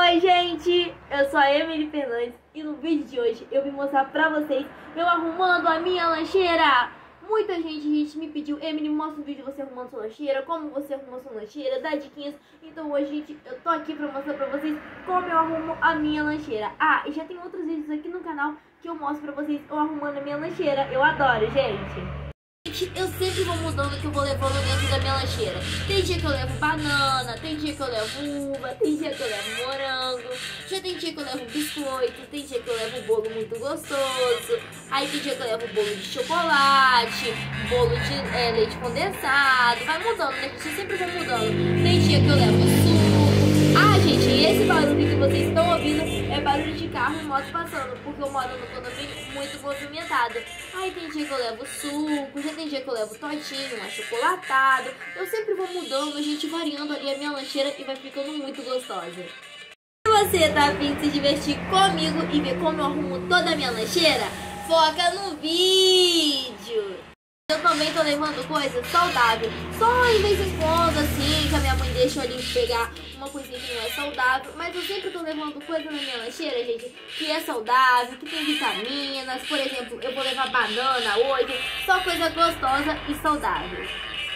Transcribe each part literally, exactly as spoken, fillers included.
Oi gente, eu sou a Emily Fernandes e no vídeo de hoje eu vim mostrar pra vocês eu arrumando a minha lancheira. Muita gente, gente me pediu: Emily, mostra um vídeo de você arrumando sua lancheira, como você arrumou sua lancheira, dá diquinhas. Então hoje, gente, eu tô aqui pra mostrar pra vocês como eu arrumo a minha lancheira. Ah, e já tem outros vídeos aqui no canal que eu mostro pra vocês eu arrumando a minha lancheira. Eu adoro, gente. Eu sempre vou mudando o que eu vou levando dentro da minha lancheira. Tem dia que eu levo banana, tem dia que eu levo uva, tem dia que eu levo morango, já tem dia que eu levo biscoito, tem dia que eu levo bolo muito gostoso, aí tem dia que eu levo bolo de chocolate, bolo de é, leite condensado. Vai mudando, né, gente? Eu sempre vou mudando. Tem dia que eu levo suco. Ah, gente, e esse barulho que vocês estão ouvindo é barulho de carro e moto passando, porque eu moro no condomínio muito movimentado. Aí tem dia que eu levo suco, já tem dia que eu levo todinho, achocolatado. Eu sempre vou mudando, a gente variando ali a minha lancheira e vai ficando muito gostosa. Se você tá afim de se divertir comigo e ver como eu arrumo toda a minha lancheira, foca no vídeo! Eu também tô levando coisa saudável, só em vez em quando, assim, que a minha mãe deixa ali pegar uma coisinha que não é saudável. Mas eu sempre tô levando coisa na minha lancheira, gente, que é saudável, que tem vitaminas. Por exemplo, eu vou levar banana hoje, só coisa gostosa e saudável.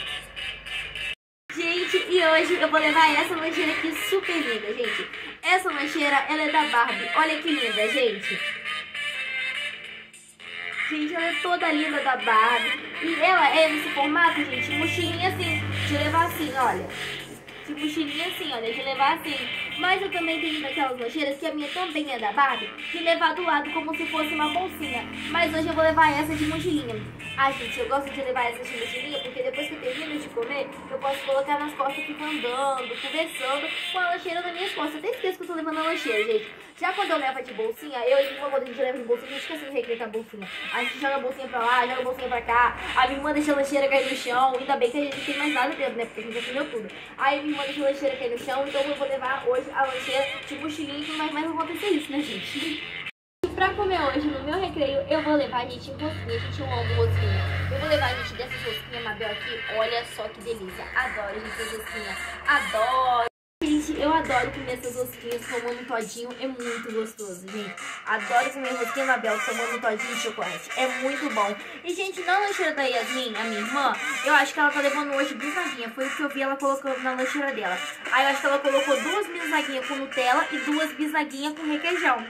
Gente, e hoje eu vou levar essa lancheira aqui super linda, gente. Essa lancheira, ela é da Barbie, olha que linda, gente. Gente, ela é toda linda da Barbie. E ela é nesse formato, gente, mochilinha assim, de levar assim, olha. De mochilinha assim, olha, de levar assim. Mas eu também tenho daquelas lancheiras, que a minha também é da Barbie, de levar do lado como se fosse uma bolsinha. Mas hoje eu vou levar essa de mochilinha. Ah, gente, eu gosto de levar essa de mochilinha, porque depois que eu termino de comer, eu posso colocar nas costas e ficar andando, conversando com a lancheira nas minhas costas. Eu até esqueço que eu tô levando a lancheira, gente. Já quando eu levo de bolsinha, eu e minha irmã, quando a gente leva de bolsinha, a gente esquece de recretar a bolsinha. A gente joga a bolsinha pra lá, joga a bolsinha pra cá. A minha irmã deixa a lancheira cair no chão. Ainda bem que a gente não tem mais nada dentro, né? Porque a gente já comeu tudo. Aí minha irmã deixa a lancheira cair no chão, então eu vou levar hoje a lancheira de mochilinha, que não vai mais acontecer isso, né, gente? Pra comer hoje no meu recreio, eu vou levar, gente, rosquinha. Gente, eu amo rosquinha. Eu vou levar, gente, dessas rosquinhas Mabel aqui. Olha só que delícia. Adoro, gente, essas rosquinhas. Adoro. Gente, eu adoro comer essas rosquinhas tomando todinho, é muito gostoso, gente. Adoro comer rosquinha Mabel tomando todinho de chocolate, é muito bom. E, gente, na lancheira da Yasmin, a minha irmã, eu acho que ela tá levando hoje bisnaguinha. Foi o que eu vi ela colocando na lancheira dela. Aí eu acho que ela colocou duas bisnaguinhas com Nutella e duas bisnaguinhas com requeijão.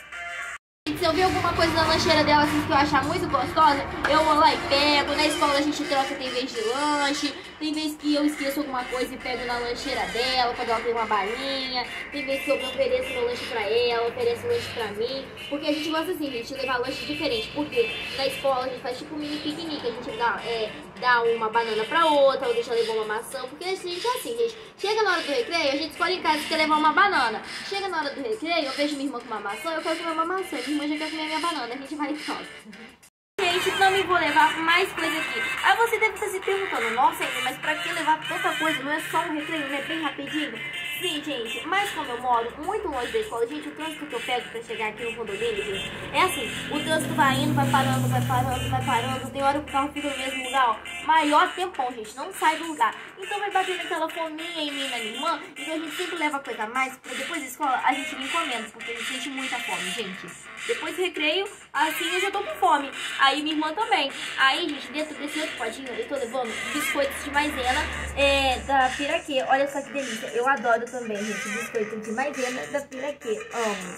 Se eu ver alguma coisa na lancheira dela assim, que eu achar muito gostosa, eu vou lá e pego. Na escola a gente troca, tem vez de lanche. Tem vez que eu esqueço alguma coisa e pego na lancheira dela, quando ela tem uma balinha. Tem vez que eu ofereço meu lanche pra ela, ofereço lanche pra mim. Porque a gente gosta assim, gente, de levar lanche diferente. Porque na escola a gente faz tipo um mini piquenique. A gente dá, é, dá uma banana pra outra, ou deixa ela levar uma maçã. Porque a gente é assim, gente. Chega na hora do recreio, a gente escolhe em casa que quer levar uma banana. Chega na hora do recreio, eu vejo minha irmã com uma maçã, eu quero comer uma maçã. Minha irmã já quer comer minha banana, a gente vai e troca. Gente, também vou levar mais coisa aqui. Aí você deve estar se perguntando: nossa, mas pra que levar tanta coisa? Não é só um recreio, não é bem rapidinho? Sim, gente, mas como eu moro muito longe da escola, gente, o trânsito que eu pego pra chegar aqui no condomínio, gente, é assim: o trânsito vai indo, vai parando, vai parando, vai parando. Tem hora que o carro fica no mesmo lugar, ó, maior tempão, gente, não sai do lugar. Então vai batendo aquela fominha em mim, na minha irmã. Então a gente sempre leva coisa a mais, pra depois da escola a gente não encomenda, porque a gente sente muita fome, gente. Depois do recreio, assim eu já tô com fome. Aí minha irmã também. Aí, gente, dentro desse outro potinho eu tô levando biscoitos de maisena é, da Piraquê. Olha só que delícia. Eu adoro também, gente, biscoito de maisena da Piraquê. Amo.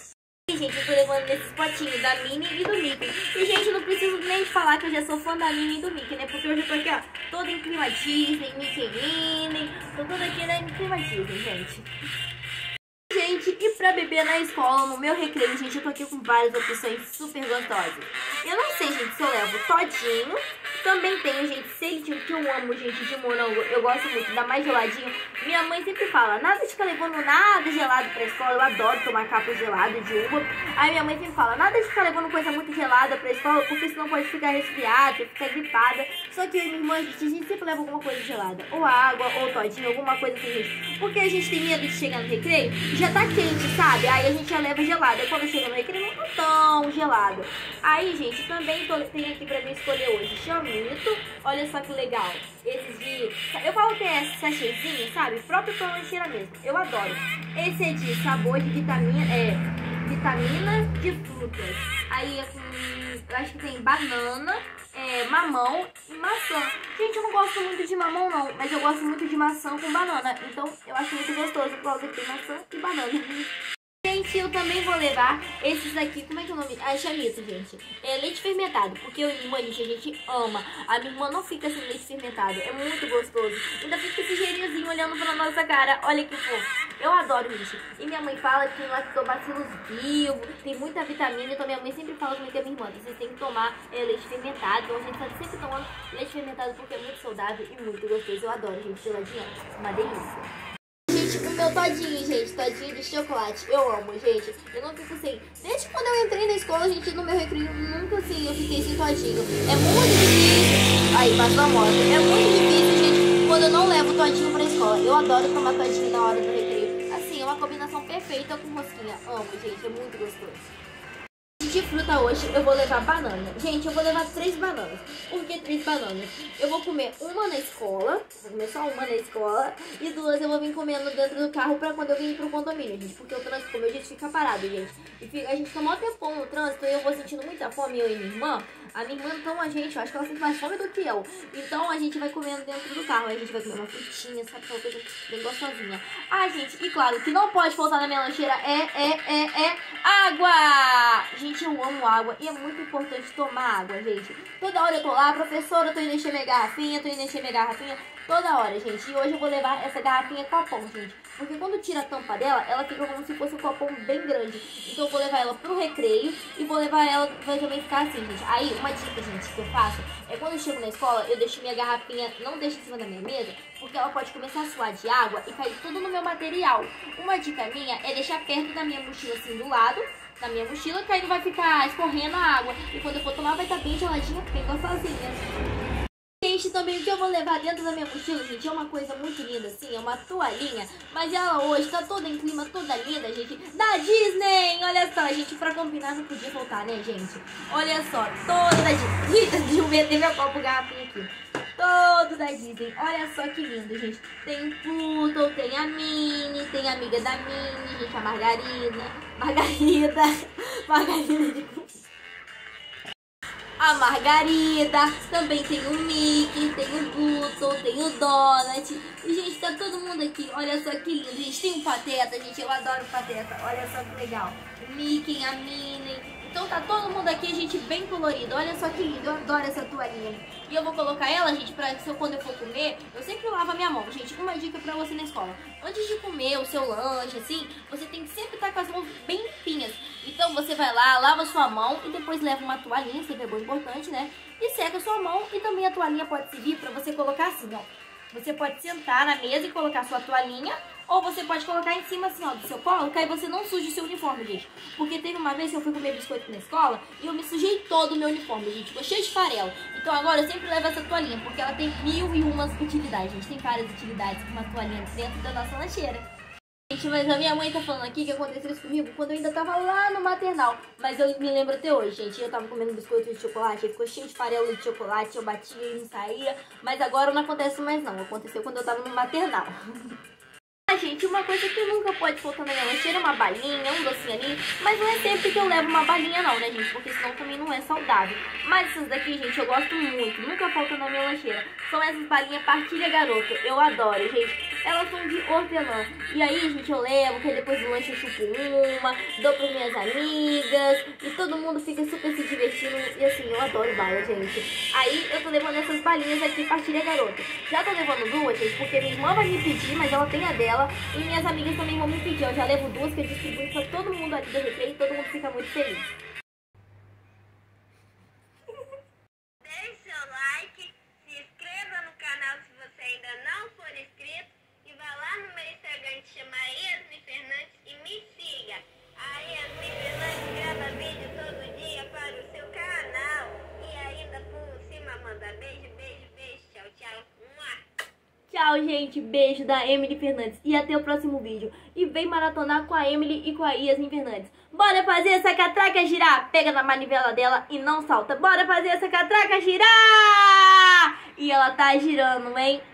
E, gente, eu tô levando nesses potinhos da Minnie e do Mickey. E, gente, eu não preciso nem falar que eu já sou fã da Minnie e do Mickey, né? Porque eu já tô aqui, ó, toda em clima Disney, Mickey e Minnie. Tô toda aqui, né, em clima Disney, gente. Gente, e pra beber na escola, no meu recreio, gente, eu tô aqui com várias opções super gostosas. Eu não sei, gente, se eu levo todinho. Também tenho, gente, selinho, que eu amo, gente, de morango. Eu gosto muito, ainda mais geladinho. Minha mãe sempre fala: nada de ficar levando nada gelado pra escola. Eu adoro tomar capa gelada de uva. Aí minha mãe sempre fala: nada de ficar levando coisa muito gelada pra escola, porque senão pode ficar resfriada, ficar gripada. Só que eu e minha irmã, gente, a gente sempre leva alguma coisa gelada. Ou água, ou todinho, alguma coisa assim, gente. Porque a gente tem medo de chegar no recreio, já tá quente, sabe? Aí a gente já leva gelada. E quando chega no recreio, não tá tão gelado. Aí, gente, também tô, tem aqui pra mim escolher hoje Xiaomi, bonito. Olha só que legal. Esses de... Eu falo que é sachêzinho, sabe? Próprio pra lancheira mesmo. Eu adoro. Esse é de sabor de vitamina... É... Vitamina de frutas. Aí é com... Eu acho que tem banana, é, mamão e maçã. Gente, eu não gosto muito de mamão não, mas eu gosto muito de maçã com banana. Então eu acho muito gostoso, por causa que tem maçã e banana. Gente, eu também vou levar esses aqui, como é que é o nome? Ah, chamito, gente. É leite fermentado, porque eu e minha irmã, gente, a gente ama. A minha irmã não fica sem leite fermentado, é muito gostoso. Ainda fica esse cheirinhozinho olhando pra nossa cara, olha que fofo. Eu adoro, gente. E minha mãe fala que tem lactobacilos vivos, tem muita vitamina, então minha mãe sempre fala comigo e a minha irmã, vocês têm que tomar é, leite fermentado. Então a gente tá sempre tomando leite fermentado porque é muito saudável e muito gostoso. Eu adoro, gente, geladinho, uma delícia. O meu todinho, gente, todinho de chocolate, eu amo, gente, eu não fico sem. Desde quando eu entrei na escola, gente, no meu recreio, nunca assim, eu fiquei sem todinho. É muito difícil, aí, passa a moto, é muito difícil, gente, quando eu não levo todinho pra escola. Eu adoro tomar todinho na hora do recreio, assim, é uma combinação perfeita com rosquinha, amo, gente, é muito gostoso. De fruta hoje eu vou levar banana. Gente, eu vou levar três bananas. Por que três bananas? Eu vou comer uma na escola, vou comer só uma na escola, e duas eu vou vir comendo dentro do carro pra quando eu vir pro condomínio, gente. Porque o trânsito, como eu disse, fica parado, gente. E fica, a gente tá mó tempão no trânsito e eu vou sentindo muita fome, eu e minha irmã. A minha irmã, então, a gente, eu acho que ela sente mais fome do que eu. Então a gente vai comendo dentro do carro. Aí a gente vai comer uma frutinha, sabe? Aquela coisa bem gostosinha. Ah, gente, e claro, o que não pode faltar na minha lancheira é, é, é, é água! Gente, eu amo água e é muito importante tomar água, gente. Toda hora eu tô lá, professora, eu tô indo encher minha garrafinha, tô indo encher minha garrafinha. Toda hora, gente. E hoje eu vou levar essa garrafinha copão, gente. Porque quando tira a tampa dela, ela fica como se fosse um copão bem grande. Então eu vou levar ela pro recreio e vou levar ela, vai também ficar assim, gente. Aí, uma dica, gente, que eu faço é quando eu chego na escola, eu deixo minha garrafinha, não deixo em cima da minha mesa, porque ela pode começar a suar de água e cair tudo no meu material. Uma dica minha é deixar perto da minha mochila, assim, do lado da minha mochila, que aí não vai ficar escorrendo a água. E quando eu for tomar, vai estar bem geladinha, bem gostosinha. Gente, também o que eu vou levar dentro da minha mochila, gente, é uma coisa muito linda, assim, é uma toalhinha. Mas ela hoje tá toda em clima, toda linda, gente, da Disney. Olha só, gente, pra combinar não podia faltar, né, gente? Olha só, toda da Disney. Deixa eu ver, tem meu copo garrafinha aqui. Todo da Disney. Olha só que lindo, gente. Tem Pluto, tem a Minnie, tem a amiga da Minnie, gente, a Margarida. Margarida. Margarida de... A Margarida, também tem o Mickey, tem o Pluto, tem o Donut. E, gente, tá todo mundo aqui. Olha só que lindo, gente. Tem um Pateta, gente. Eu adoro Pateta. Olha só que legal. O Mickey, a Minnie. Então tá todo mundo aqui, gente, bem colorido. Olha só que lindo. Eu adoro essa toalhinha. E eu vou colocar ela, gente, pra que se eu, quando eu for comer, eu sempre lavo a minha mão. Gente, uma dica pra você na escola. Antes de comer o seu lanche, assim, você tem que sempre estar com as mãos bem limpinhas. Então você vai lá, lava a sua mão e depois leva uma toalhinha, sempre é bom, importante, né? E seca a sua mão e também a toalhinha pode servir pra você colocar assim, ó. Você pode sentar na mesa e colocar a sua toalhinha, ou você pode colocar em cima assim, ó, do seu colo, que aí você não suja o seu uniforme, gente. Porque teve uma vez que eu fui comer biscoito na escola e eu me sujei todo o meu uniforme, gente. Ficou cheio de farelo. Então agora eu sempre levo essa toalhinha, porque ela tem mil e umas utilidades, gente. Tem várias utilidades com uma toalhinha dentro da nossa lancheira. Gente, mas a minha mãe tá falando aqui que aconteceu isso comigo quando eu ainda tava lá no maternal. Mas eu me lembro até hoje, gente. Eu tava comendo biscoito de chocolate, ficou cheio de farelo de chocolate, eu batia e não saía. Mas agora não acontece mais não, aconteceu quando eu tava no maternal. Ah, gente, uma coisa que nunca pode faltar na minha lancheira é uma balinha, um docinho ali. Mas não é sempre que eu levo uma balinha não, né, gente? Porque senão também não é saudável. Mas essas daqui, gente, eu gosto muito. Nunca falta na minha lancheira. São essas balinhas Partilha Garoto. Eu adoro, gente. Elas são de hortelã. E aí, gente, eu levo, que depois do lanche eu chupo uma, dou para minhas amigas. E todo mundo fica super se divertindo. E assim, eu adoro bala, gente. Aí eu tô levando essas balinhas aqui Partilha Garoto. Já tô levando duas, gente, porque minha irmã vai me pedir, mas ela tem a dela. E minhas amigas também vão me pedir. Eu já levo duas que eu distribuo pra todo mundo ali do recreio e todo mundo fica muito feliz. Deixe seu like, se inscreva no canal se você ainda não for inscrito e vá lá no meu Instagram que chama Yasmin Fernandes e me siga. A Yasmin Fernandes grava vídeo todo dia para o seu canal e ainda por cima manda beijo, beijo, beijo. Tchau, tchau. Mua. Tchau. Tchau, gente. Beijo da Emily Fernandes. E até o próximo vídeo. E vem maratonar com a Emily e com a Yasmin Fernandes. Bora fazer essa catraca girar. Pega na manivela dela e não salta. Bora fazer essa catraca girar. E ela tá girando, hein?